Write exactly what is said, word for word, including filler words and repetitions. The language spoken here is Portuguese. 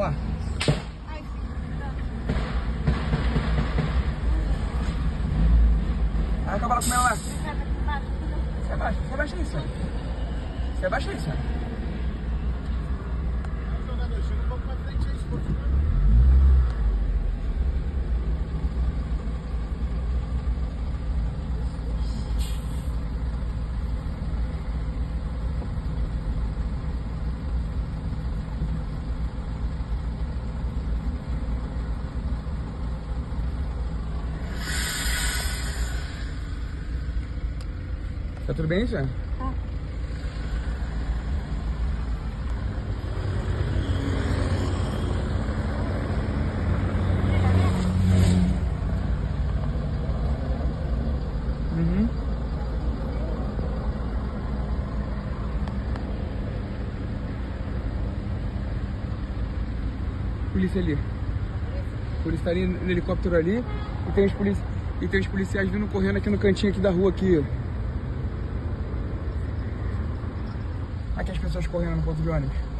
lá. Vai acabar com ela lá. Você abaixa, você abaixa isso. Você abaixa isso. Tá tudo bem, Zé? Tá. Uhum. Polícia ali. Polícia tá ali no helicóptero ali. E tem os, polici... e tem os policiais vindo correndo aqui no cantinho aqui da rua aqui. Aqui as pessoas correndo no ponto de ônibus.